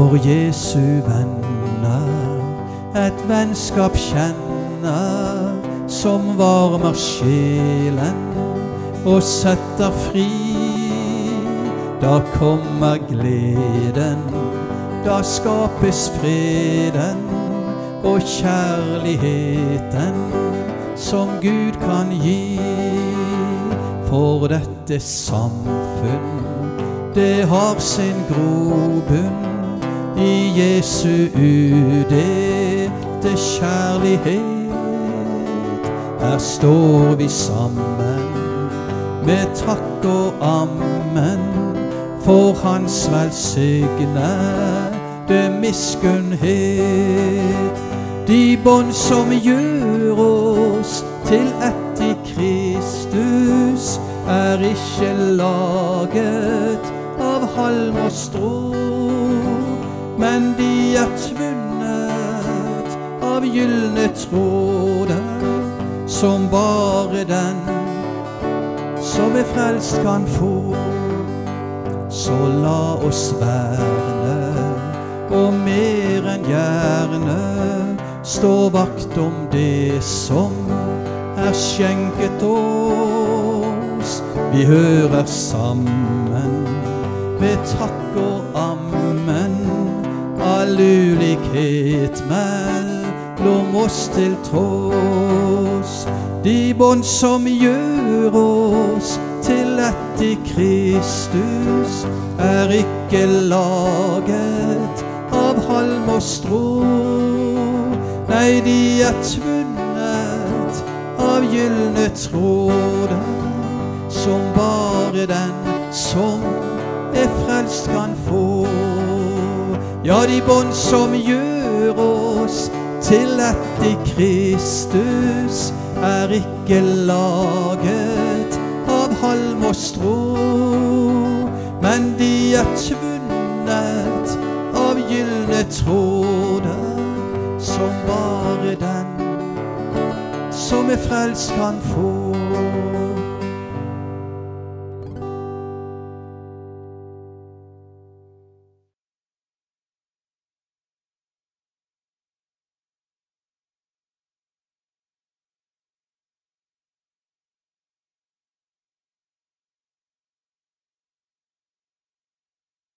For Jesu venner et vennskap kjenner, som varmer sjelen og setter fri. Da kommer gleden, da skapes freden og kjærligheten som Gud kan gi. For dette samfunn, det har sin grobunn i Jesu udelte kjærlighet. Her står vi sammen med takk og amen for hans velsignede miskunnhet. De bånd som gjør oss til ett i Kristus, er ikke laget av halm og strå, men de er tvunnet av gyllne tråder, som bare den som er frelst kan få. Så la oss verne, og mer enn gjerne stå vakt om det som er skjenket oss. Vi hører sammen med takk og amen, all ulikhet mellom oss til tross. De bånd som gjør oss til ett i Kristus, er ikke laget av halm og strå. Nei, de er tvunnet av gyllne tråder, som bare den som er frelst kan få. Ja, de bånd som gjør oss til ett i Kristus, er ikke laget av halm og strå, men de er tvunnet av gyllne tråder, som bare den som er frelst kan få.